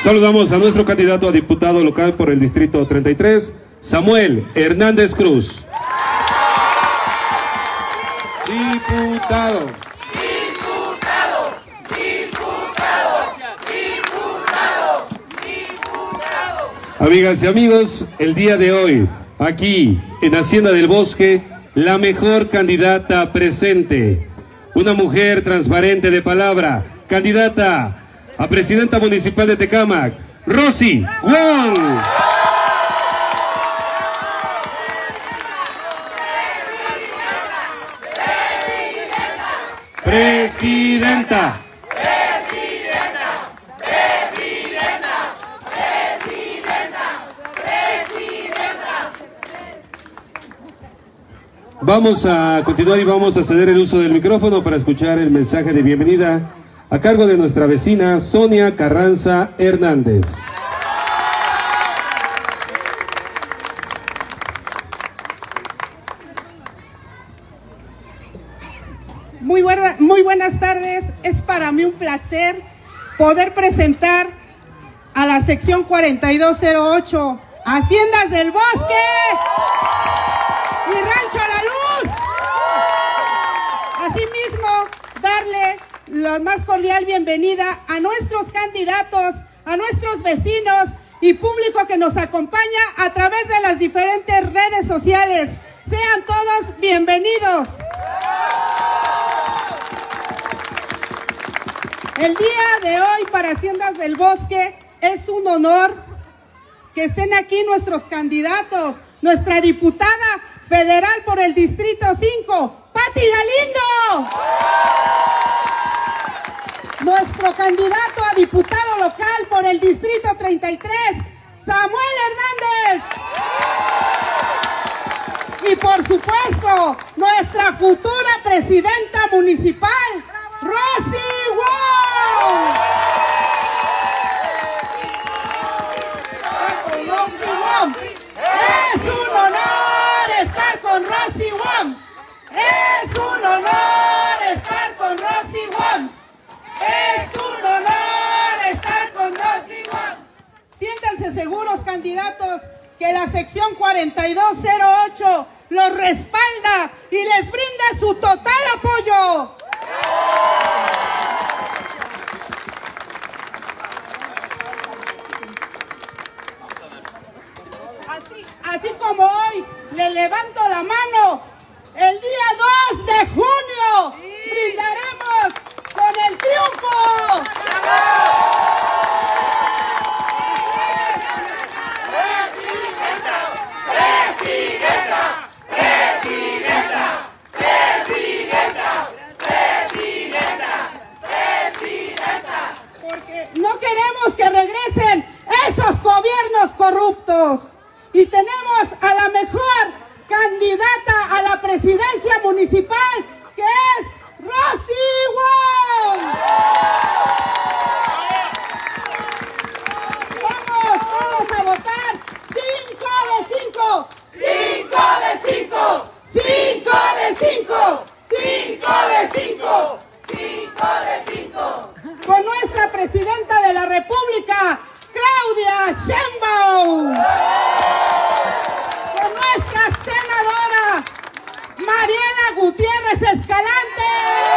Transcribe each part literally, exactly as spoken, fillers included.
Saludamos a nuestro candidato a diputado local por el distrito treinta y tres, Samuel Hernández Cruz. Diputado. Diputado. Diputado. Diputado. Diputado. Amigas y amigos, el día de hoy, aquí en Hacienda del Bosque, la mejor candidata presente, una mujer transparente de palabra, candidata a presidenta municipal de Tecámac, Rosy Wong. Presidenta. Presidenta. Presidenta. Presidenta. Presidenta. Vamos a continuar y vamos a ceder el uso del micrófono para escuchar el mensaje de bienvenida a cargo de nuestra vecina Sonia Carranza Hernández. Muy, buena, muy buenas tardes, es para mí un placer poder presentar a la sección cuarenta y dos cero ocho, Haciendas del Bosque y Rancho a la Luz. Asimismo, darle la más cordial bienvenida a nuestros candidatos, a nuestros vecinos y público que nos acompaña a través de las diferentes redes sociales. Sean todos bienvenidos. El día de hoy para Haciendas del Bosque es un honor que estén aquí nuestros candidatos, nuestra diputada federal por el Distrito cinco, Pati Galindo. Nuestro candidato a diputado local por el Distrito treinta y tres, Samuel Hernández. Y por supuesto, nuestra futura presidenta municipal, Rosy Wong. Rosy Wong. Es un honor estar con Rosy Wong. Es un honor estar con Rosy Wong. Es un honor estar con Rosy Wong. Siéntanse seguros, candidatos, que la sección cuarenta y dos cero ocho los respalda y les brinda su total apoyo. Así, así como hoy le levanto la mano, el día dos de junio brindaremos con el triunfo. Presidenta. Presidenta. Presidenta. Presidenta. Presidenta. Porque no queremos que regresen esos gobiernos corruptos. Y tenemos a la mejor candidata a la presidencia municipal, que es Rosy Wong. Vamos todos a votar. Cinco de cinco. Cinco de cinco. Cinco de cinco. Cinco de cinco. Cinco de cinco. Con nuestra presidenta de la República, Claudia Sheinbaum. Con nuestra senadora, Mariela Gutiérrez Escalante.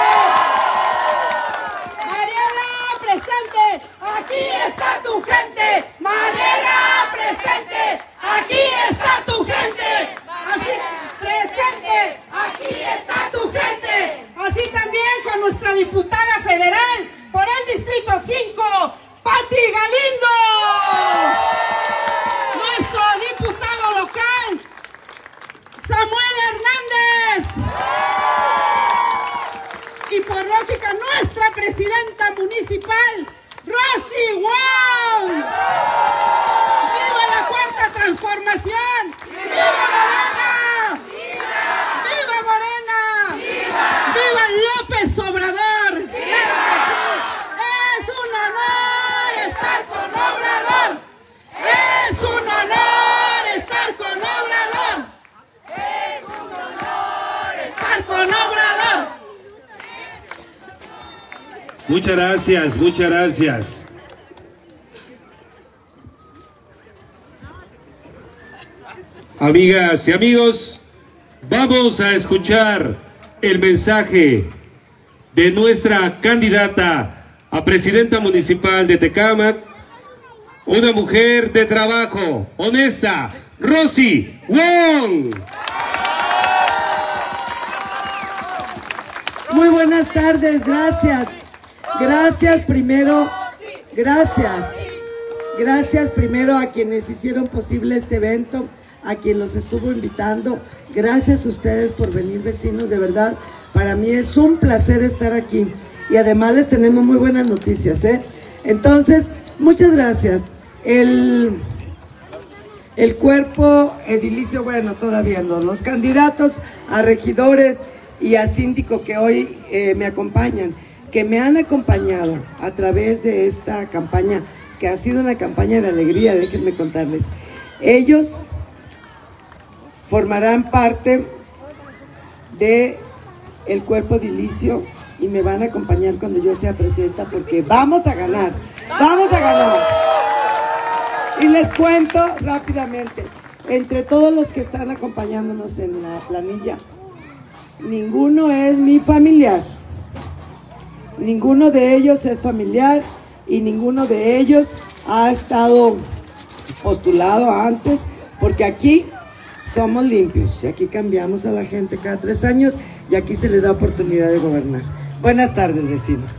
Mariela, presente. Aquí está tu gente. Mariela, presente. Aquí está tu gente. Así, presente. Aquí está tu gente. Así también con nuestra diputada federal por el Distrito cinco, Pati Galindo. Nuestro diputado local, Samuel Hernández. Y por lógica, nuestra presidenta municipal, Rosy Wong. ¡Viva la cuarta transformación! ¡Viva Morena! ¡Viva Morena! ¡Viva, ¡Viva López Obrador! ¡Viva! ¡Es un honor estar con Obrador! ¡Es un honor estar con Obrador! ¡Es un honor estar con Obrador! Muchas gracias, muchas gracias. Amigas y amigos, vamos a escuchar el mensaje de nuestra candidata a presidenta municipal de Tecámac, una mujer de trabajo, honesta, Rosy Wong. Muy buenas tardes, gracias. Gracias primero, gracias. Gracias primero a quienes hicieron posible este evento, a quien los estuvo invitando. Gracias a ustedes por venir, vecinos, de verdad. Para mí es un placer estar aquí. Y además les tenemos muy buenas noticias, ¿eh? Entonces, muchas gracias. El, el cuerpo edilicio, bueno, todavía no. Los candidatos a regidores y a síndico que hoy eh, me acompañan, que me han acompañado a través de esta campaña, que ha sido una campaña de alegría, déjenme contarles. Ellos formarán parte de el cuerpo edilicio y me van a acompañar cuando yo sea presidenta, porque vamos a ganar, vamos a ganar. Y les cuento rápidamente, entre todos los que están acompañándonos en la planilla, ninguno es mi familiar, ninguno de ellos es familiar y ninguno de ellos ha estado postulado antes, porque aquí somos limpios y aquí cambiamos a la gente cada tres años y aquí se les da oportunidad de gobernar. Buenas tardes, vecinos.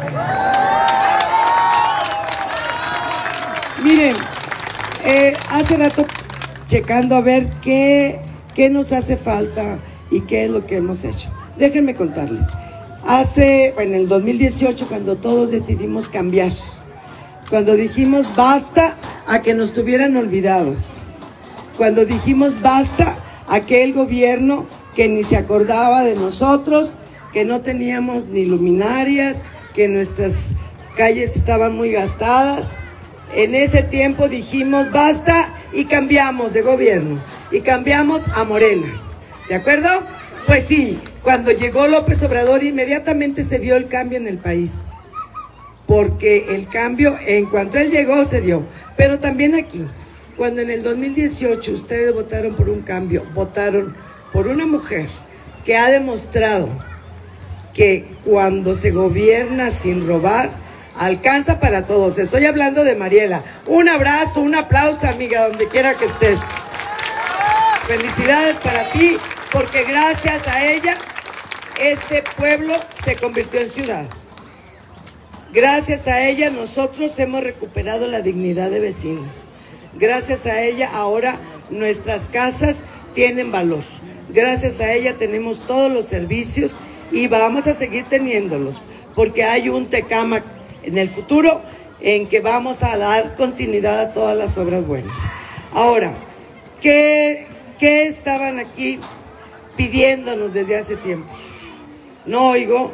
Miren, eh, hace rato checando a ver qué, qué nos hace falta y qué es lo que hemos hecho. Déjenme contarles. Hace, en el dos mil dieciocho, cuando todos decidimos cambiar, cuando dijimos basta a que nos tuvieran olvidados, cuando dijimos basta a aquel gobierno que ni se acordaba de nosotros, que no teníamos ni luminarias, que nuestras calles estaban muy gastadas, en ese tiempo dijimos basta y cambiamos de gobierno y cambiamos a Morena. ¿De acuerdo? Pues sí, cuando llegó López Obrador inmediatamente se vio el cambio en el país, porque el cambio en cuanto él llegó se dio, pero también aquí, cuando en el dos mil dieciocho ustedes votaron por un cambio, votaron por una mujer que ha demostrado que cuando se gobierna sin robar, alcanza para todos. Estoy hablando de Mariela. Un abrazo, un aplauso, amiga, donde quiera que estés. Felicidades para ti, porque gracias a ella, este pueblo se convirtió en ciudad. Gracias a ella, nosotros hemos recuperado la dignidad de vecinos. Gracias a ella, ahora nuestras casas tienen valor. Gracias a ella tenemos todos los servicios y vamos a seguir teniéndolos, porque hay un Tecámac en el futuro en que vamos a dar continuidad a todas las obras buenas. Ahora, ¿qué, qué estaban aquí pidiéndonos desde hace tiempo? No oigo.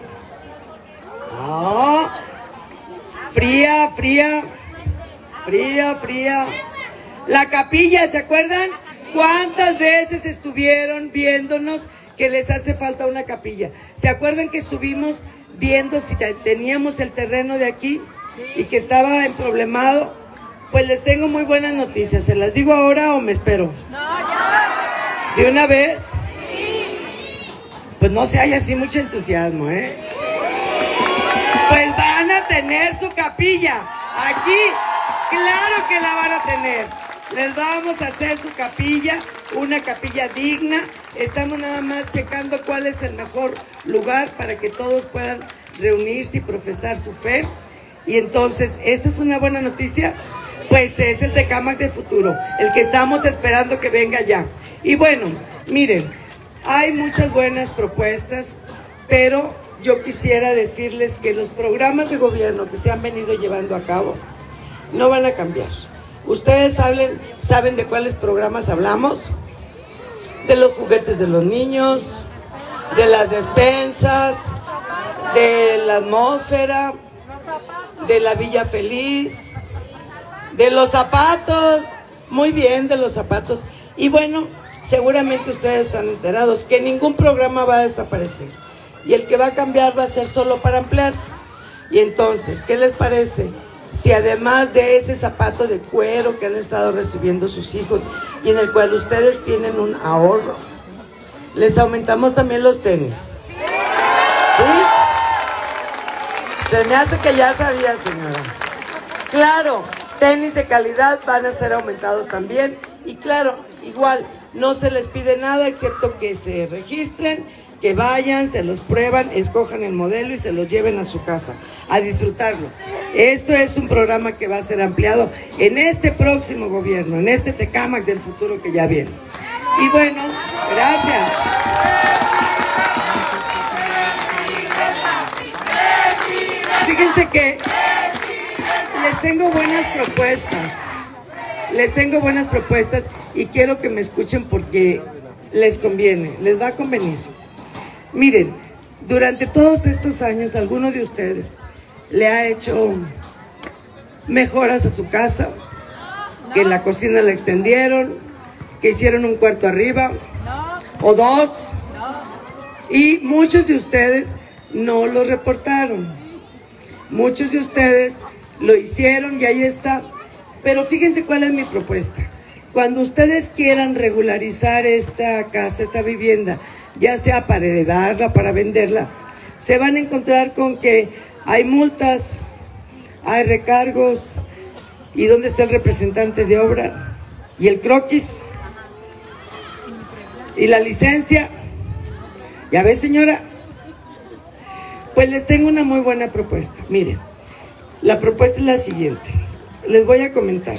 No. Fría, fría, fría, fría. La capilla, ¿se acuerdan? ¿Cuántas veces estuvieron viéndonos que les hace falta una capilla? ¿Se acuerdan que estuvimos viendo si teníamos el terreno de aquí y que estaba emproblemado? Pues les tengo muy buenas noticias. ¿Se las digo ahora o me espero? No, ya. ¿De una vez? Sí. Pues no se haya así mucho entusiasmo, ¿eh? Pues van a tener su capilla. Aquí, claro que la van a tener. Les vamos a hacer su capilla, una capilla digna. Estamos nada más checando cuál es el mejor lugar para que todos puedan reunirse y profesar su fe. Y entonces, esta es una buena noticia, pues es el Tecámac del futuro, el que estamos esperando que venga ya. Y bueno, miren, hay muchas buenas propuestas, pero yo quisiera decirles que los programas de gobierno que se han venido llevando a cabo no van a cambiar. Ustedes saben, saben de cuáles programas hablamos, de los juguetes de los niños, de las despensas, de la atmósfera, de la Villa Feliz, de los zapatos, muy bien, de los zapatos. Y bueno, seguramente ustedes están enterados que ningún programa va a desaparecer y el que va a cambiar va a ser solo para ampliarse. Y entonces, ¿qué les parece si además de ese zapato de cuero que han estado recibiendo sus hijos y en el cual ustedes tienen un ahorro. Les aumentamos también los tenis. ¿Sí? Se me hace que ya sabía, señora. Claro, tenis de calidad van a ser aumentados también. Y claro, igual, no se les pide nada excepto que se registren, que vayan, se los prueban, escojan el modelo y se los lleven a su casa a disfrutarlo. Esto es un programa que va a ser ampliado en este próximo gobierno, en este Tecámac del futuro que ya viene. Y bueno, gracias. Fíjense que les tengo buenas propuestas. Les tengo buenas propuestas y quiero que me escuchen porque les conviene, les va a convenir. Miren, durante todos estos años, alguno de ustedes le ha hecho mejoras a su casa, que la cocina la extendieron, que hicieron un cuarto arriba, o dos, y muchos de ustedes no lo reportaron. Muchos de ustedes lo hicieron y ahí está. Pero fíjense cuál es mi propuesta. Cuando ustedes quieran regularizar esta casa, esta vivienda, ya sea para heredarla, para venderla, se van a encontrar con que hay multas, hay recargos. ¿Y dónde está el representante de obra? ¿Y el croquis? ¿Y la licencia? ¿Ya ves, señora? Pues les tengo una muy buena propuesta. Miren, la propuesta es la siguiente. Les voy a comentar.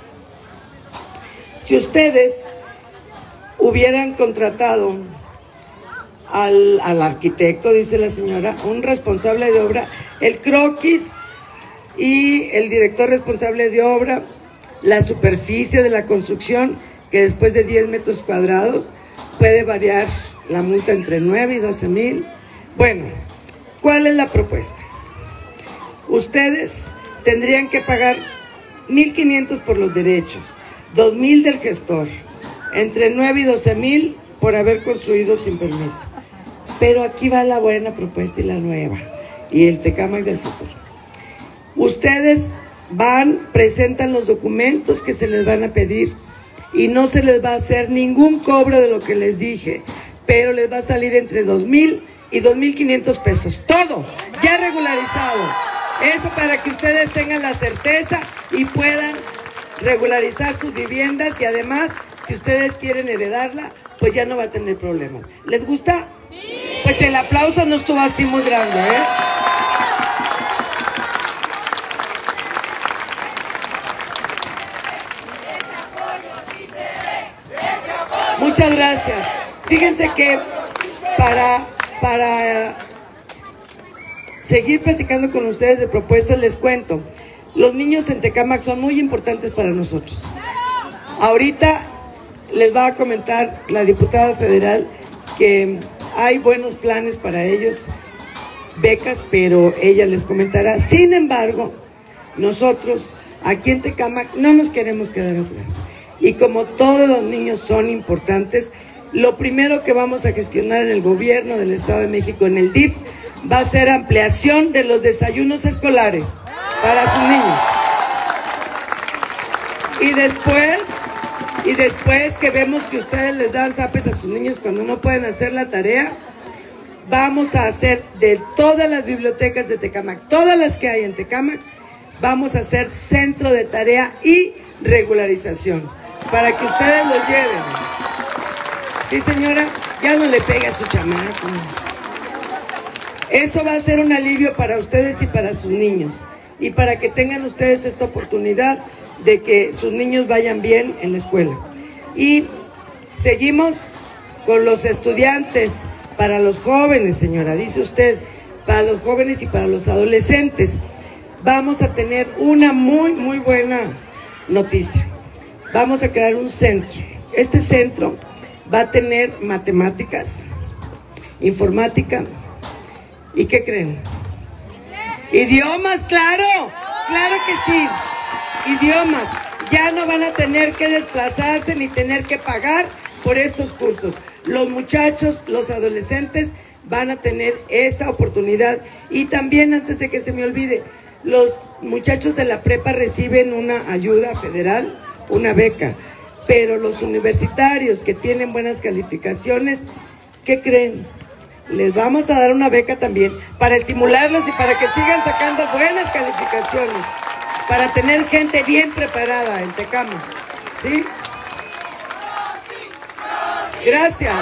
Si ustedes hubieran contratado al, al arquitecto, dice la señora, un responsable de obra, el croquis y el director responsable de obra, la superficie de la construcción, que después de diez metros cuadrados puede variar la multa entre nueve y doce mil. Bueno, ¿cuál es la propuesta? Ustedes tendrían que pagar mil quinientos por los derechos, dos mil del gestor, entre nueve y doce mil por haber construido sin permiso. Pero aquí va la buena propuesta y la nueva, y el Tecámac del futuro. Ustedes van, presentan los documentos que se les van a pedir y no se les va a hacer ningún cobro de lo que les dije, pero les va a salir entre dos mil y dos mil quinientos pesos, todo ya regularizado. Eso para que ustedes tengan la certeza y puedan regularizar sus viviendas, y además, si ustedes quieren heredarla, pues ya no va a tener problemas. ¿Les gusta? Sí. Pues el aplauso no estuvo así muy grande, ¿eh? Muchas gracias. Fíjense que para, para seguir platicando con ustedes de propuestas, les cuento. Los niños en Tecámac son muy importantes para nosotros. Ahorita les va a comentar la diputada federal que hay buenos planes para ellos, becas, pero ella les comentará. Sin embargo, nosotros aquí en Tecámac no nos queremos quedar atrás. Y como todos los niños son importantes, lo primero que vamos a gestionar en el gobierno del Estado de México, en el D I F, va a ser ampliación de los desayunos escolares para sus niños. Y después, y después que vemos que ustedes les dan zapes a sus niños cuando no pueden hacer la tarea, vamos a hacer de todas las bibliotecas de Tecámac, todas las que hay en Tecámac, vamos a hacer centro de tarea y regularización, para que ustedes los lleven. Sí, señora, ya no le pegue a su chamaco. Eso va a ser un alivio para ustedes y para sus niños, y para que tengan ustedes esta oportunidad de que sus niños vayan bien en la escuela. Y seguimos con los estudiantes, para los jóvenes, señora, dice usted, para los jóvenes y para los adolescentes. Vamos a tener una muy, muy buena noticia. Vamos a crear un centro. Este centro va a tener matemáticas, informática, ¿y qué creen? Idiomas, claro, claro que sí. Idiomas, ya no van a tener que desplazarse ni tener que pagar por estos cursos. Los muchachos, los adolescentes van a tener esta oportunidad. Y también, antes de que se me olvide, los muchachos de la prepa reciben una ayuda federal, una beca. Pero los universitarios que tienen buenas calificaciones, ¿qué creen? Les vamos a dar una beca también para estimularlos y para que sigan sacando buenas calificaciones, para tener gente bien preparada en Tecámac, ¿sí? Gracias.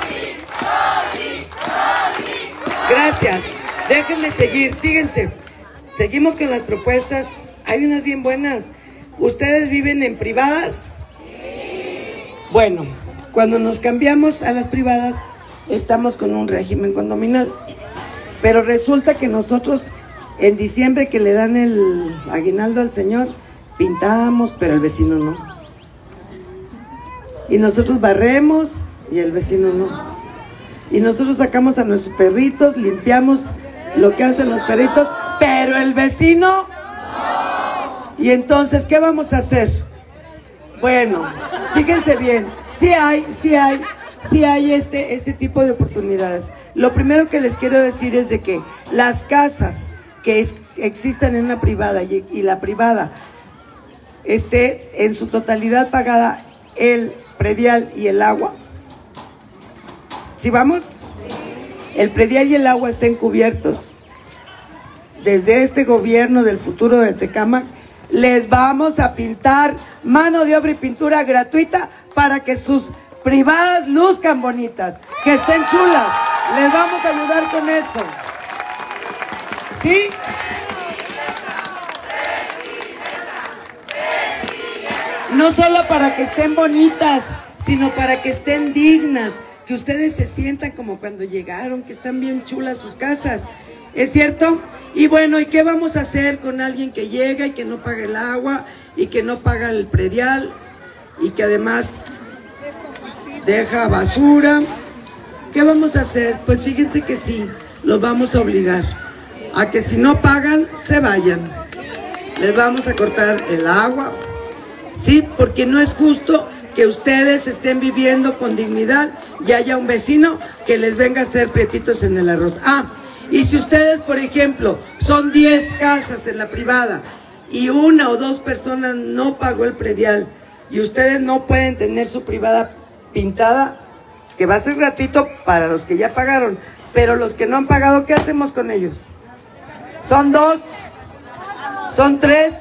Gracias. Déjenme seguir, fíjense. Seguimos con las propuestas. Hay unas bien buenas. ¿Ustedes viven en privadas? Bueno, cuando nos cambiamos a las privadas, estamos con un régimen condominal. Pero resulta que nosotros, en diciembre que le dan el aguinaldo al señor, pintamos, pero el vecino no. Y nosotros barremos y el vecino no. Y nosotros sacamos a nuestros perritos, limpiamos lo que hacen los perritos, pero el vecino no. Y entonces, ¿qué vamos a hacer? Bueno, fíjense bien, sí hay, sí hay, sí hay este, este tipo de oportunidades. Lo primero que les quiero decir es de que las casas que es, existan en una privada y, y la privada esté en su totalidad pagada el predial y el agua. ¿Sí vamos? El predial y el agua estén cubiertos. Desde este gobierno del futuro de Tecámac, les vamos a pintar mano de obra y pintura gratuita para que sus privadas luzcan bonitas, que estén chulas. Les vamos a ayudar con eso. ¿Sí? No solo para que estén bonitas, sino para que estén dignas, que ustedes se sientan como cuando llegaron, que están bien chulas sus casas. ¿Es cierto? Y bueno, ¿y qué vamos a hacer con alguien que llega y que no paga el agua y que no paga el predial y que además deja basura? ¿Qué vamos a hacer? Pues fíjense que sí, los vamos a obligar a que si no pagan, se vayan. Les vamos a cortar el agua, ¿sí? Porque no es justo que ustedes estén viviendo con dignidad y haya un vecino que les venga a hacer prietitos en el arroz. Ah, y si ustedes, por ejemplo, son diez casas en la privada y una o dos personas no pagó el predial y ustedes no pueden tener su privada pintada, que va a ser gratuito para los que ya pagaron, pero los que no han pagado, ¿qué hacemos con ellos? ¿Son dos? ¿Son tres?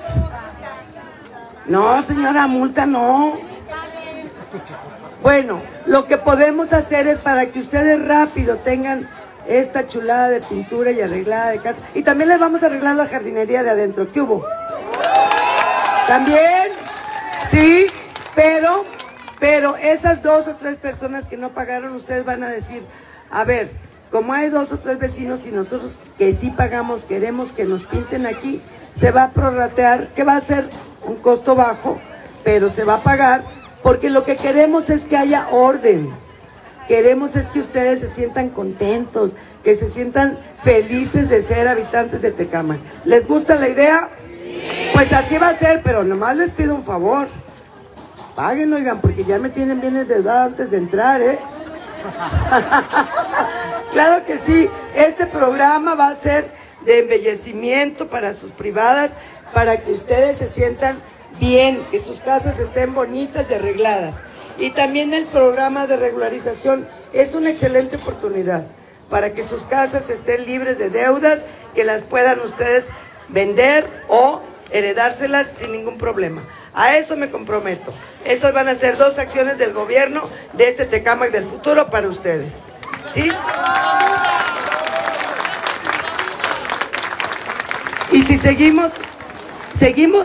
No, señora, multa no. Bueno, lo que podemos hacer es para que ustedes rápido tengan esta chulada de pintura y arreglada de casa. Y también les vamos a arreglar la jardinería de adentro. ¿Qué hubo? También, sí, pero, pero esas dos o tres personas que no pagaron, ustedes van a decir, a ver, como hay dos o tres vecinos y nosotros que sí pagamos, queremos que nos pinten aquí, se va a prorratear, que va a ser un costo bajo, pero se va a pagar, porque lo que queremos es que haya orden. Queremos es que ustedes se sientan contentos, que se sientan felices de ser habitantes de Tecámac. ¿Les gusta la idea? Sí. Pues así va a ser, pero nomás les pido un favor. Paguen, oigan, porque ya me tienen bien de edad antes de entrar, ¿eh? Claro que sí, este programa va a ser de embellecimiento para sus privadas, para que ustedes se sientan bien, que sus casas estén bonitas y arregladas. Y también el programa de regularización es una excelente oportunidad para que sus casas estén libres de deudas, que las puedan ustedes vender o heredárselas sin ningún problema. A eso me comprometo. Estas van a ser dos acciones del gobierno de este Tecámac del futuro para ustedes. ¿Sí? Y si seguimos, ¿seguimos?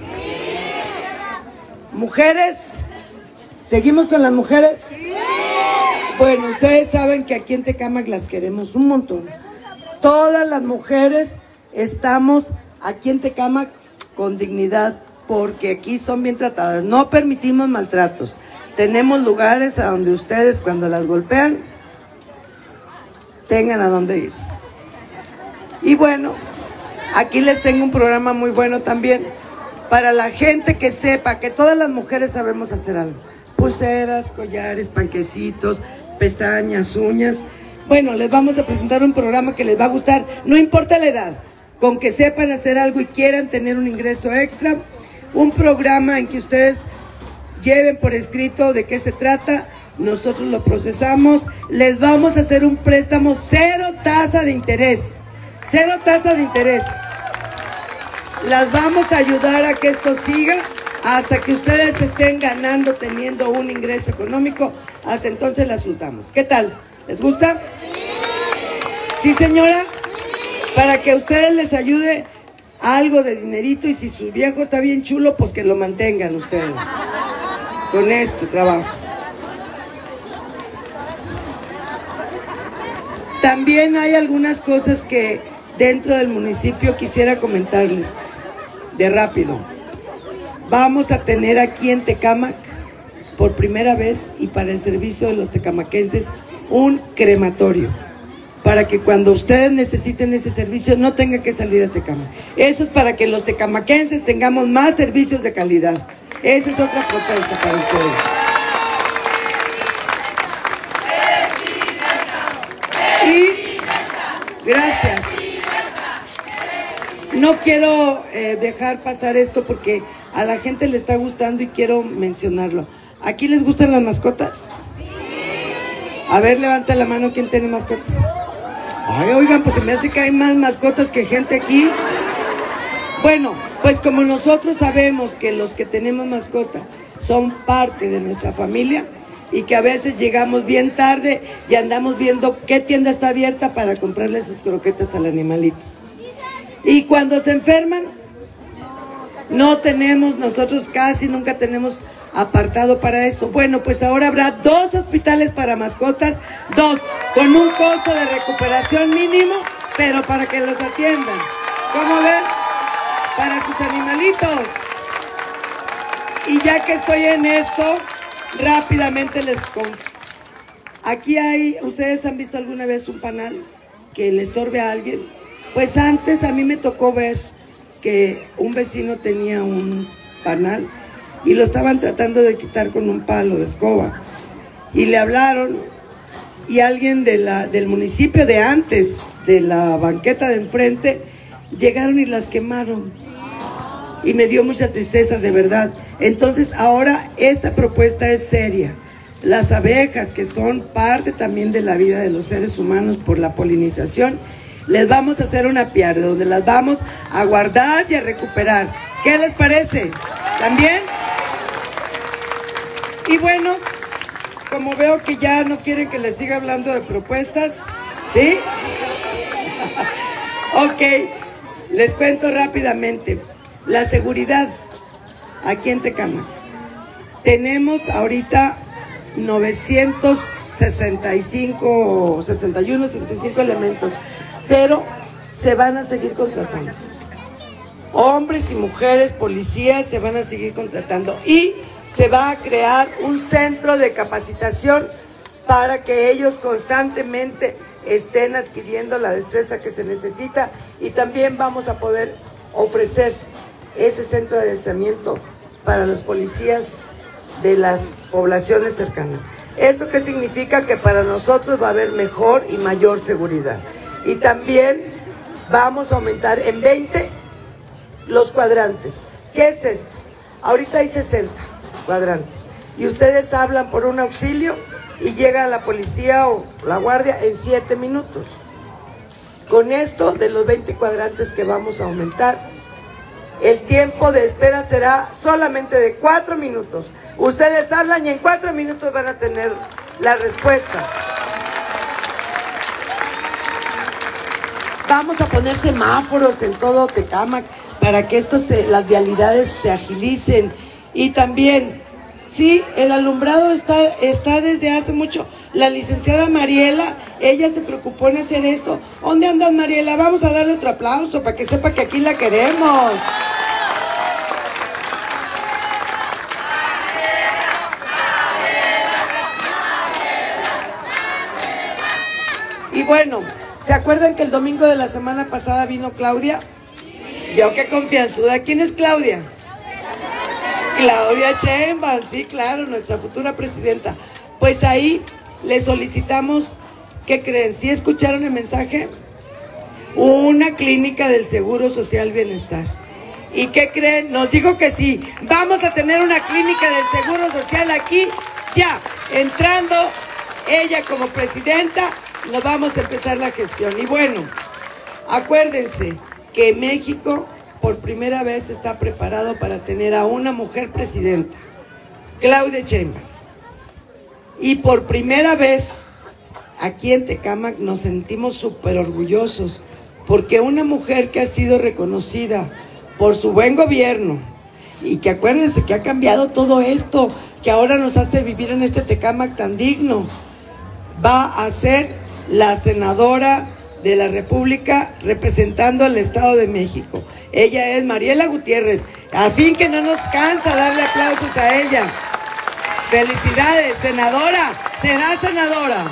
¿Mujeres? ¿Seguimos con las mujeres? Bueno, ustedes saben que aquí en Tecámac las queremos un montón. Todas las mujeres estamos aquí en Tecámac con dignidad, porque aquí son bien tratadas. No permitimos maltratos. Tenemos lugares a donde ustedes, cuando las golpean, tengan a dónde irse. Y bueno, aquí les tengo un programa muy bueno también para la gente que sepa que todas las mujeres sabemos hacer algo. Pulseras, collares, panquecitos, pestañas, uñas. Bueno, les vamos a presentar un programa que les va a gustar, no importa la edad, con que sepan hacer algo y quieran tener un ingreso extra. Un programa en que ustedes lleven por escrito de qué se trata, nosotros lo procesamos, les vamos a hacer un préstamo cero tasa de interés, cero tasa de interés. Las vamos a ayudar a que esto siga hasta que ustedes estén ganando, teniendo un ingreso económico, hasta entonces las soltamos. ¿Qué tal? ¿Les gusta? ¿Sí, señora? Para que a ustedes les ayude algo de dinerito, y si su viejo está bien chulo, pues que lo mantengan ustedes con este trabajo. También hay algunas cosas que dentro del municipio quisiera comentarles de rápido. Vamos a tener aquí en Tecámac, por primera vez y para el servicio de los tecamaquenses, un crematorio, para que cuando ustedes necesiten ese servicio no tengan que salir a Tecámac. Eso es para que los tecamaquenses tengamos más servicios de calidad. Esa es otra propuesta para ustedes. Y gracias. No quiero eh, dejar pasar esto porque a la gente le está gustando y quiero mencionarlo. ¿Aquí les gustan las mascotas? A ver, levanta la mano, ¿quién tiene mascotas? Ay, oigan, pues se me hace que hay más mascotas que gente aquí. Bueno, pues como nosotros sabemos que los que tenemos mascota son parte de nuestra familia y que a veces llegamos bien tarde y andamos viendo qué tienda está abierta para comprarle sus croquetas al animalito. Y cuando se enferman, no tenemos, nosotros casi nunca tenemos apartado para eso. Bueno, pues ahora habrá dos hospitales para mascotas, dos, con un costo de recuperación mínimo, pero para que los atiendan. ¿Cómo ven? Para sus animalitos. Y ya que estoy en esto, rápidamente les cuento. Aquí hay, ¿ustedes han visto alguna vez un panal que le estorbe a alguien? Pues antes a mí me tocó ver que un vecino tenía un panal y lo estaban tratando de quitar con un palo de escoba. Y le hablaron y alguien de la, del municipio de antes, de la banqueta de enfrente, llegaron y las quemaron. Y me dio mucha tristeza, de verdad. Entonces ahora esta propuesta es seria. Las abejas, que son parte también de la vida de los seres humanos por la polinización, les vamos a hacer una piara donde las vamos a guardar y a recuperar. ¿Qué les parece? ¿También? Y bueno, como veo que ya no quieren que les siga hablando de propuestas, ¿sí? Ok, les cuento rápidamente. La seguridad aquí en Tecámac. Tenemos ahorita novecientos sesenta y cinco, sesenta y uno, sesenta y cinco elementos, pero se van a seguir contratando. Hombres y mujeres, policías, se van a seguir contratando y se va a crear un centro de capacitación para que ellos constantemente estén adquiriendo la destreza que se necesita, y también vamos a poder ofrecer ese centro de adiestramiento para los policías de las poblaciones cercanas. ¿Eso qué significa? Que para nosotros va a haber mejor y mayor seguridad. Y también vamos a aumentar en veinte los cuadrantes. ¿Qué es esto? Ahorita hay sesenta cuadrantes y ustedes hablan por un auxilio y llega la policía o la guardia en siete minutos. Con esto de los veinte cuadrantes que vamos a aumentar, el tiempo de espera será solamente de cuatro minutos. Ustedes hablan y en cuatro minutos van a tener la respuesta. Vamos a poner semáforos en todo Tecámac para que estos se, las vialidades se agilicen. Y también, sí, el alumbrado está, está desde hace mucho. La licenciada Mariela, ella se preocupó en hacer esto. ¿Dónde andas, Mariela? Vamos a darle otro aplauso para que sepa que aquí la queremos. Y bueno, ¿se acuerdan que el domingo de la semana pasada vino Claudia? Yo qué confianzuda. ¿Quién es Claudia? Claudia Sheinbaum, sí, claro, nuestra futura presidenta. Pues ahí le solicitamos, ¿qué creen? ¿Sí escucharon el mensaje? Una clínica del Seguro Social Bienestar. ¿Y qué creen? Nos dijo que sí. Vamos a tener una clínica del Seguro Social aquí, ya. Entrando ella como presidenta, nos vamos a empezar la gestión. Y bueno, acuérdense que México por primera vez está preparado para tener a una mujer presidenta, Claudia Sheinbaum. Y por primera vez aquí en Tecámac nos sentimos súper orgullosos, porque una mujer que ha sido reconocida por su buen gobierno, y que acuérdense que ha cambiado todo esto, que ahora nos hace vivir en este Tecámac tan digno, va a ser la senadora de la República representando al Estado de México. Ella es Mariela Gutiérrez. A fin que no nos cansa darle aplausos a ella. Felicidades, senadora. Será senadora.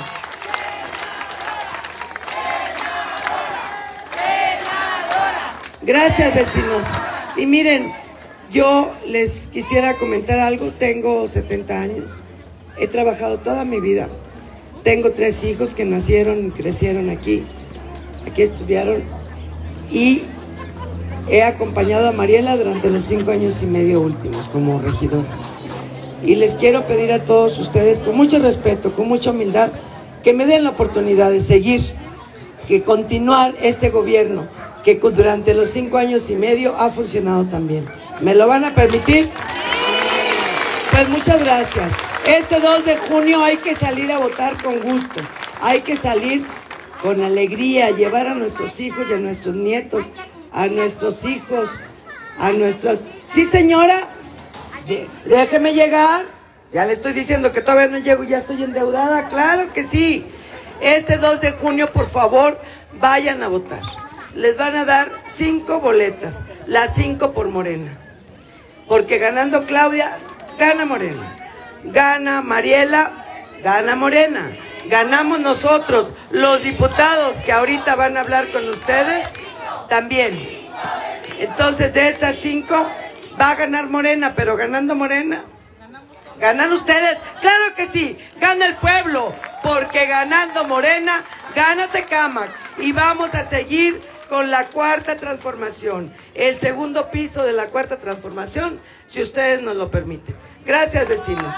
Gracias, vecinos. Y miren, yo les quisiera comentar algo. Tengo setenta años. He trabajado toda mi vida. Tengo tres hijos que nacieron y crecieron aquí. Aquí estudiaron. Y he acompañado a Mariela durante los cinco años y medio últimos como regidora. Y les quiero pedir a todos ustedes, con mucho respeto, con mucha humildad, que me den la oportunidad de seguir, que continuar este gobierno, que durante los cinco años y medio ha funcionado también. ¿Me lo van a permitir? Pues muchas gracias. Este dos de junio hay que salir a votar con gusto. Hay que salir con alegría, llevar a nuestros hijos y a nuestros nietos, a nuestros hijos, a nuestros... Sí, señora, de... déjeme llegar. Ya le estoy diciendo que todavía no llego, ya estoy endeudada. Claro que sí. Este dos de junio, por favor, vayan a votar. Les van a dar cinco boletas, las cinco por Morena. Porque ganando Claudia, gana Morena. Gana Mariela, gana Morena. Ganamos nosotros, los diputados que ahorita van a hablar con ustedes, también. Entonces, de estas cinco, va a ganar Morena, pero ganando Morena, ¿ganan ustedes? ¡Claro que sí! ¡Gana el pueblo! Porque ganando Morena, gana Tecámac. Y vamos a seguir con la cuarta transformación, el segundo piso de la cuarta transformación, si ustedes nos lo permiten. Gracias, vecinos.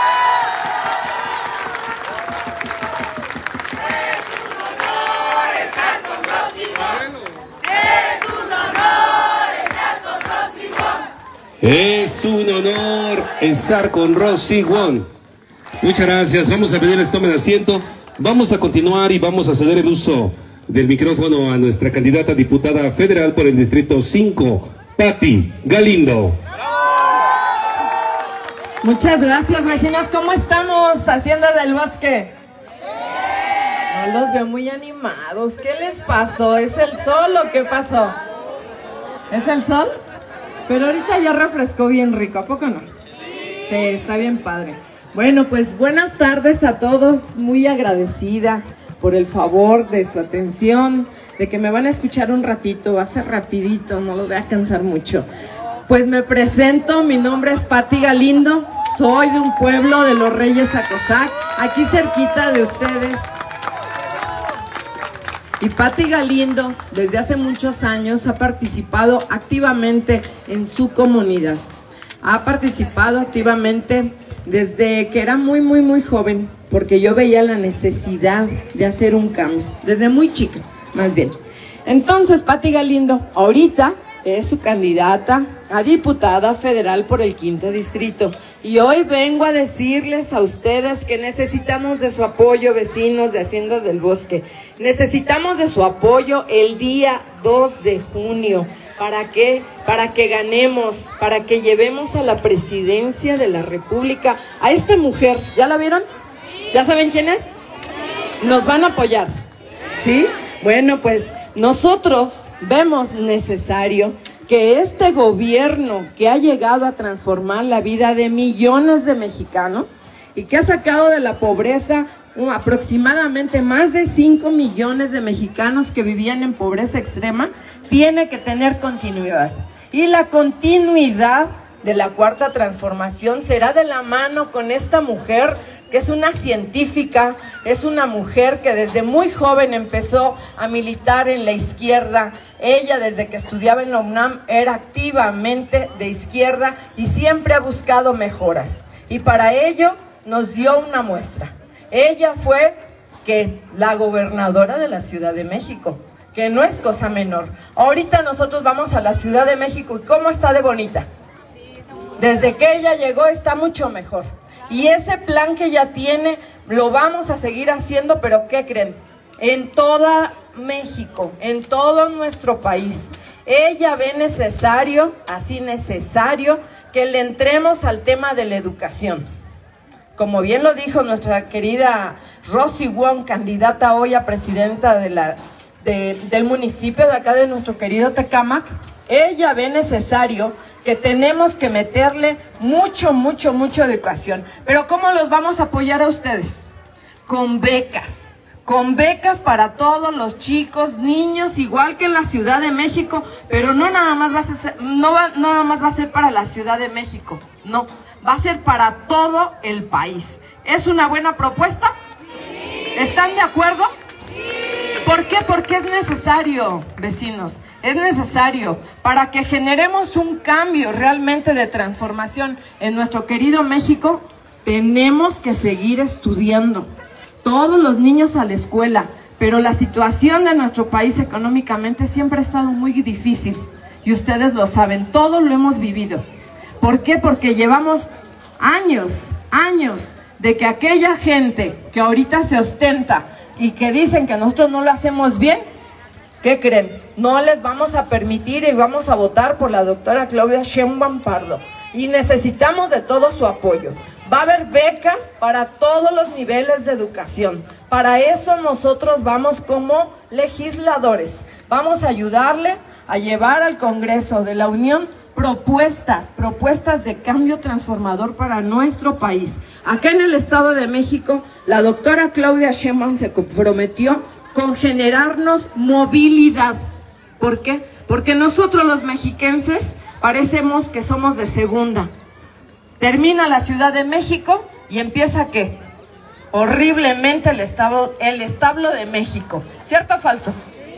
Es un honor estar con Rosy Wong. Muchas gracias. Vamos a pedirles tomen asiento. Vamos a continuar y vamos a ceder el uso del micrófono a nuestra candidata a diputada federal por el distrito cinco, Patti Galindo. Muchas gracias, vecinos. ¿Cómo estamos, Hacienda del Bosque? No los veo muy animados. ¿Qué les pasó? ¿Es el sol o qué pasó? ¿Es el sol? Pero ahorita ya refrescó bien rico, ¿a poco no? Sí, está bien padre. Bueno, pues buenas tardes a todos. Muy agradecida por el favor de su atención, de que me van a escuchar un ratito. Va a ser rapidito, no los voy a cansar mucho. Pues me presento, mi nombre es Patti Galindo. Soy de un pueblo de los Reyes Acosac, aquí cerquita de ustedes. Y Patti Galindo, desde hace muchos años, ha participado activamente en su comunidad. Ha participado activamente desde que era muy, muy, muy joven, porque yo veía la necesidad de hacer un cambio, desde muy chica, más bien. Entonces, Patti Galindo, ahorita es su candidata a diputada federal por el quinto distrito. Y hoy vengo a decirles a ustedes que necesitamos de su apoyo, vecinos de Haciendas del Bosque. Necesitamos de su apoyo el día dos de junio. ¿Para qué? Para que ganemos, para que llevemos a la presidencia de la República a esta mujer. ¿Ya la vieron? ¿Ya saben quién es? Nos van a apoyar, ¿sí? Bueno, pues nosotros vemos necesario que este gobierno que ha llegado a transformar la vida de millones de mexicanos y que ha sacado de la pobreza un, aproximadamente más de cinco millones de mexicanos que vivían en pobreza extrema, tiene que tener continuidad. Y la continuidad de la cuarta transformación será de la mano con esta mujer que es una científica, es una mujer que desde muy joven empezó a militar en la izquierda. Ella, desde que estudiaba en la UNAM, era activamente de izquierda y siempre ha buscado mejoras. Y para ello nos dio una muestra. Ella fue que la gobernadora de la Ciudad de México, que no es cosa menor. Ahorita nosotros vamos a la Ciudad de México y ¿cómo está de bonita? Desde que ella llegó está mucho mejor. Y ese plan que ella tiene lo vamos a seguir haciendo, pero ¿qué creen? En toda México, en todo nuestro país. Ella ve necesario, así necesario, que le entremos al tema de la educación. Como bien lo dijo nuestra querida Rosy Wong, candidata hoy a presidenta de la, de, del municipio de acá de nuestro querido Tecámac, ella ve necesario que tenemos que meterle mucho, mucho, mucho educación. Pero ¿cómo los vamos a apoyar a ustedes? Con becas. Con becas para todos los chicos, niños, igual que en la Ciudad de México, pero no nada más va a ser, no va, nada más va a ser para la Ciudad de México, no, va a ser para todo el país. ¿Es una buena propuesta? ¿Están de acuerdo? ¿Por qué? Porque es necesario, vecinos, es necesario para que generemos un cambio realmente de transformación en nuestro querido México. Tenemos que seguir estudiando. Todos los niños a la escuela, pero la situación de nuestro país económicamente siempre ha estado muy difícil y ustedes lo saben, todos lo hemos vivido. ¿Por qué? Porque llevamos años, años de que aquella gente que ahorita se ostenta y que dicen que nosotros no lo hacemos bien, ¿qué creen? No les vamos a permitir y vamos a votar por la doctora Claudia Sheinbaum Pardo y necesitamos de todo su apoyo. Va a haber becas para todos los niveles de educación. Para eso nosotros vamos como legisladores. Vamos a ayudarle a llevar al Congreso de la Unión propuestas, propuestas de cambio transformador para nuestro país. Acá en el Estado de México, la doctora Claudia Sheinbaum se comprometió con generarnos movilidad. ¿Por qué? Porque nosotros los mexiquenses parecemos que somos de segunda. Termina la Ciudad de México y empieza ¿qué? Horriblemente el establo, el establo de México. ¿Cierto o falso?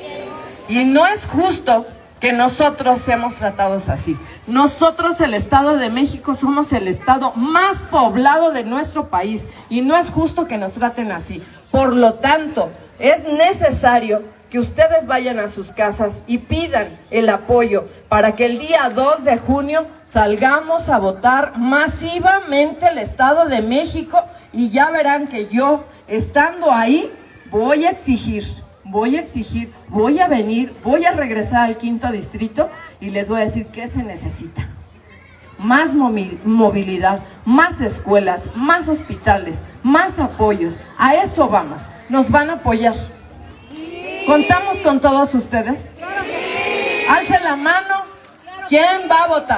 Y no es justo que nosotros seamos tratados así. Nosotros, el Estado de México, somos el estado más poblado de nuestro país y no es justo que nos traten así. Por lo tanto, es necesario que ustedes vayan a sus casas y pidan el apoyo para que el día dos de junio salgamos a votar masivamente el Estado de México y ya verán que yo, estando ahí, voy a exigir, voy a exigir, voy a venir, voy a regresar al quinto distrito y les voy a decir qué se necesita. Más movilidad, más escuelas, más hospitales, más apoyos. A eso vamos, nos van a apoyar. ¿Contamos con todos ustedes? Alce la mano. ¿Quién va a votar?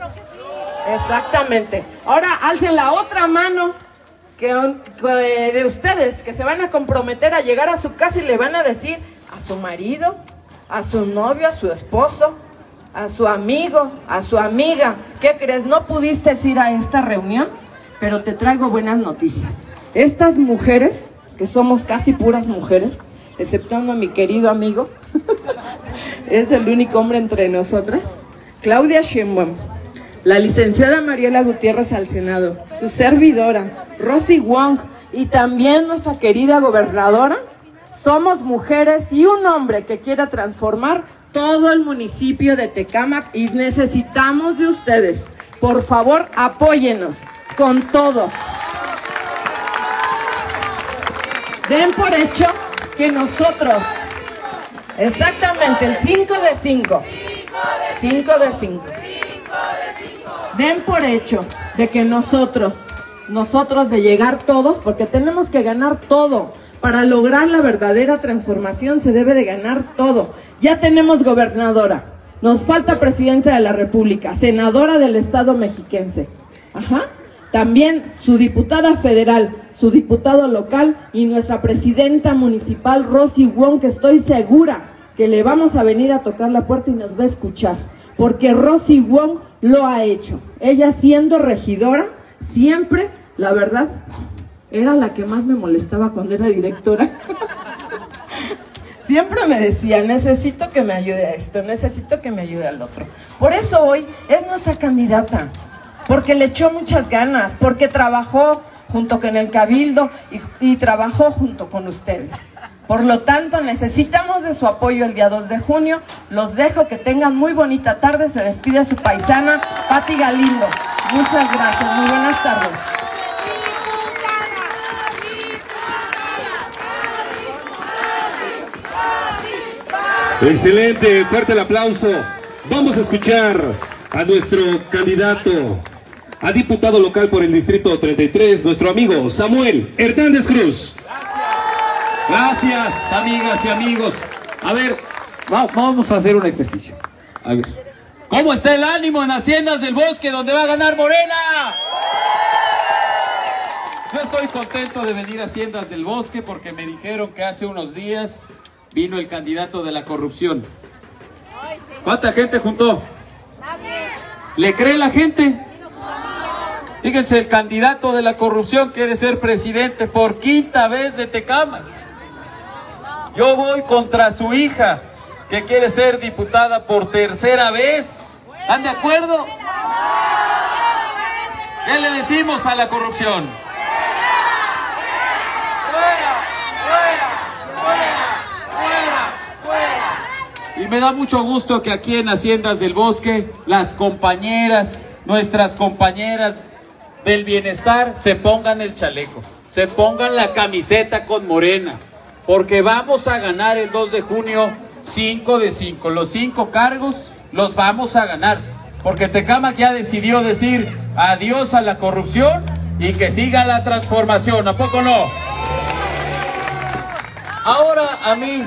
Exactamente. Ahora alcen la otra mano que, que de ustedes que se van a comprometer a llegar a su casa y le van a decir a su marido, a su novio, a su esposo, a su amigo, a su amiga, ¿qué crees? No pudiste ir a esta reunión, pero te traigo buenas noticias. Estas mujeres, que somos casi puras mujeres, exceptuando a mi querido amigo, es el único hombre entre nosotras, Claudia Sheinbaum, la licenciada Mariela Gutiérrez al Senado, su servidora, Rosy Wong, y también nuestra querida gobernadora, somos mujeres y un hombre que quiera transformar todo el municipio de Tecámac y necesitamos de ustedes. Por favor, apóyenos con todo. Den por hecho que nosotros, exactamente el cinco de cinco, cinco de cinco, den por hecho de que nosotros, nosotros de llegar todos, porque tenemos que ganar todo, para lograr la verdadera transformación se debe de ganar todo. Ya tenemos gobernadora, nos falta presidenta de la República, senadora del Estado mexiquense, ajá, también su diputada federal, su diputado local y nuestra presidenta municipal Rosy Wong, que estoy segura que le vamos a venir a tocar la puerta y nos va a escuchar, porque Rosy Wong lo ha hecho. Ella siendo regidora, siempre, la verdad, era la que más me molestaba cuando era directora. Siempre me decía, necesito que me ayude a esto, necesito que me ayude al otro. Por eso hoy es nuestra candidata, porque le echó muchas ganas, porque trabajó junto con el Cabildo y, y trabajó junto con ustedes. Por lo tanto, necesitamos de su apoyo el día dos de junio. Los dejo, que tengan muy bonita tarde. Se despide su paisana, Pati Galindo. Muchas gracias, muy buenas tardes. Excelente, fuerte el aplauso. Vamos a escuchar a nuestro candidato a diputado local por el distrito treinta y tres, nuestro amigo Samuel Hernández Cruz. Gracias, amigas y amigos. A ver, va, vamos a hacer un ejercicio. A ver, ¿cómo está el ánimo en Haciendas del Bosque, donde va a ganar Morena? Yo estoy contento de venir a Haciendas del Bosque porque me dijeron que hace unos días vino el candidato de la corrupción. ¿Cuánta gente juntó? ¿Le cree la gente? Fíjense, el candidato de la corrupción quiere ser presidente por quinta vez de Tecámac. Yo voy contra su hija, que quiere ser diputada por tercera vez. ¿Están de acuerdo? ¿Qué le decimos a la corrupción? Y me da mucho gusto que aquí en Haciendas del Bosque las compañeras, nuestras compañeras del bienestar, se pongan el chaleco, se pongan la camiseta con Morena, porque vamos a ganar el dos de junio cinco de cinco. Los cinco cargos los vamos a ganar, porque Tecámac ya decidió decir adiós a la corrupción y que siga la transformación. ¿A poco no? Ahora a mí...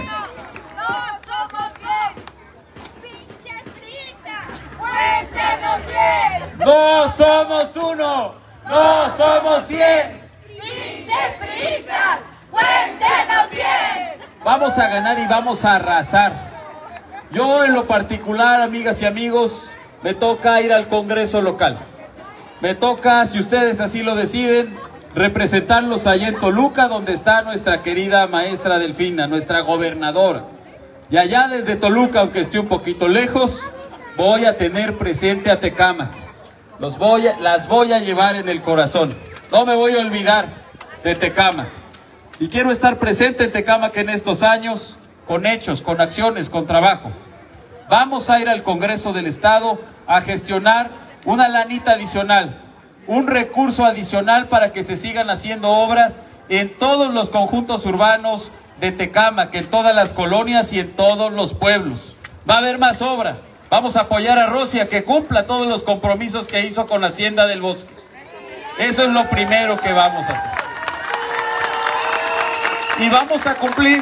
¡No somos uno! ¡No somos cien! ¡Pinches priistas! ¡Cuéntenos bien! Vamos a ganar y vamos a arrasar. Yo en lo particular, amigas y amigos, me toca ir al Congreso local. Me toca, si ustedes así lo deciden, representarlos allá en Toluca, donde está nuestra querida maestra Delfina, nuestra gobernadora. Y allá desde Toluca, aunque esté un poquito lejos, voy a tener presente a Tecámac. Los voy a, las voy a llevar en el corazón. No me voy a olvidar de Tecámac. Y quiero estar presente en Tecámac en estos años, con hechos, con acciones, con trabajo. Vamos a ir al Congreso del Estado a gestionar una lanita adicional, un recurso adicional para que se sigan haciendo obras en todos los conjuntos urbanos de Tecámac, en todas las colonias y en todos los pueblos. Va a haber más obra. Vamos a apoyar a Rosy a que cumpla todos los compromisos que hizo con Hacienda del Bosque. Eso es lo primero que vamos a hacer. Y vamos a cumplir.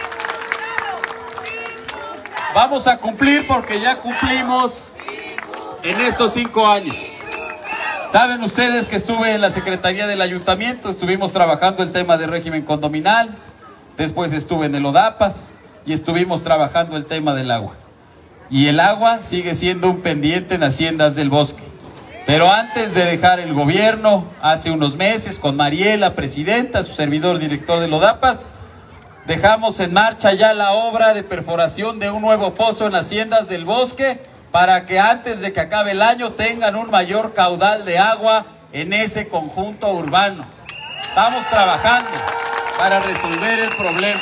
Vamos a cumplir porque ya cumplimos en estos cinco años. Saben ustedes que estuve en la Secretaría del Ayuntamiento, estuvimos trabajando el tema de régimen condominal, después estuve en el ODAPAS y estuvimos trabajando el tema del agua. Y el agua sigue siendo un pendiente en Haciendas del Bosque. Pero antes de dejar el gobierno, hace unos meses, con Mariela, presidenta, su servidor director de Lodapas, dejamos en marcha ya la obra de perforación de un nuevo pozo en Haciendas del Bosque, para que antes de que acabe el año tengan un mayor caudal de agua en ese conjunto urbano. Estamos trabajando para resolver el problema.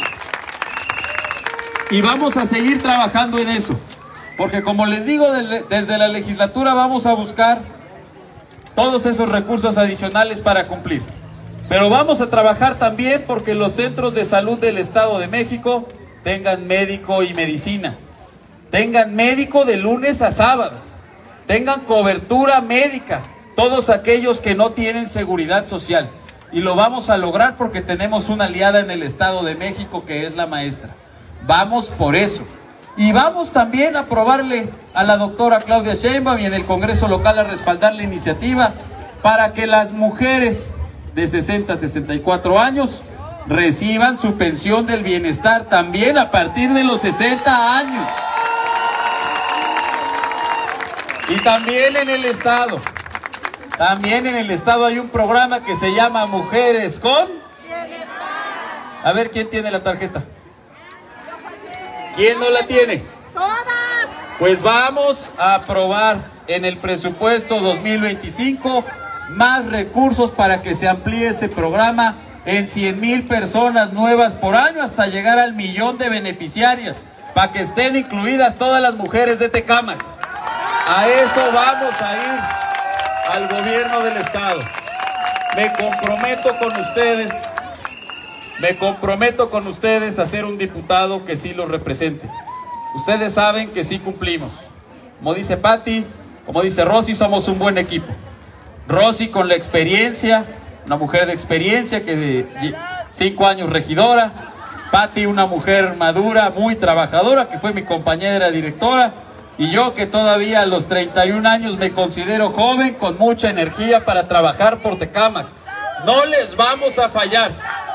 Y vamos a seguir trabajando en eso. Porque como les digo, desde la legislatura vamos a buscar todos esos recursos adicionales para cumplir. Pero vamos a trabajar también porque los centros de salud del Estado de México tengan médico y medicina. Tengan médico de lunes a sábado. Tengan cobertura médica. Todos aquellos que no tienen seguridad social. Y lo vamos a lograr porque tenemos una aliada en el Estado de México que es la maestra. Vamos por eso. Y vamos también a aprobarle a la doctora Claudia Sheinbaum y en el Congreso local a respaldar la iniciativa para que las mujeres de sesenta a sesenta y cuatro años reciban su pensión del bienestar también a partir de los sesenta años. Y también en el Estado. También en el estado hay un programa que se llama Mujeres con Bienestar. A ver, ¿quién tiene la tarjeta? ¿Quién no la tiene? Todas. Pues vamos a aprobar en el presupuesto dos mil veinticinco más recursos para que se amplíe ese programa en cien mil personas nuevas por año hasta llegar al millón de beneficiarias, para que estén incluidas todas las mujeres de Tecámac. A eso vamos a ir al gobierno del estado. Me comprometo con ustedes, me comprometo con ustedes a ser un diputado que sí los represente. Ustedes saben que sí cumplimos. Como dice Pati, como dice Rosy, somos un buen equipo. Rosy con la experiencia, una mujer de experiencia, que de cinco años regidora. Pati, una mujer madura, muy trabajadora, que fue mi compañera directora. Y yo, que todavía a los treinta y un años me considero joven, con mucha energía para trabajar por Tecámac. No les vamos a fallar.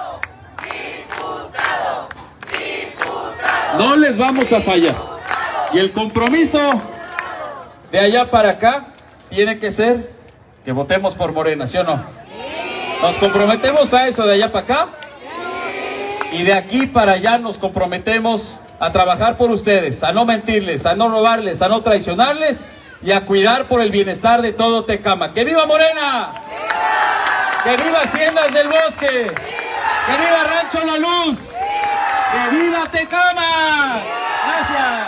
No les vamos a fallar. Y el compromiso de allá para acá tiene que ser que votemos por Morena, ¿sí o no? ¿Nos comprometemos a eso de allá para acá? Y de aquí para allá nos comprometemos a trabajar por ustedes, a no mentirles, a no robarles, a no traicionarles y a cuidar por el bienestar de todo Tecámac. ¡Que viva Morena! ¡Que viva Haciendas del Bosque! ¡Que viva Rancho La Luz! ¡Que viva Tecámac! ¡Gracias!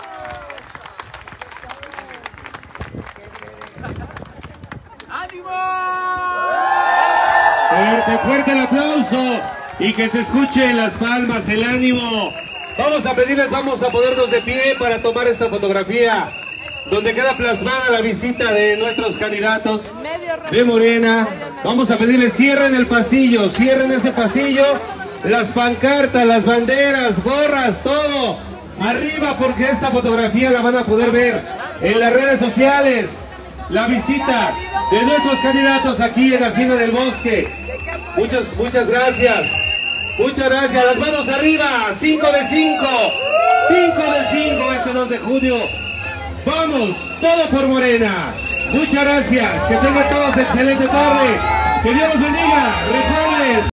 Fuerte, fuerte el aplauso y que se escuchen las palmas, el ánimo. Vamos a pedirles, vamos a ponernos de pie para tomar esta fotografía donde queda plasmada la visita de nuestros candidatos de Morena. Vamos a pedirles, cierren el pasillo, cierren ese pasillo, las pancartas, las banderas, gorras, todo arriba, porque esta fotografía la van a poder ver en las redes sociales. La visita de nuestros candidatos aquí en Hacienda del Bosque. Muchas, muchas gracias. Muchas gracias. Las manos arriba. cinco de cinco. cinco de cinco este dos de junio. Vamos, todo por Morena. Muchas gracias. Que tengan todos excelente tarde. Que Dios los bendiga. Recuerden.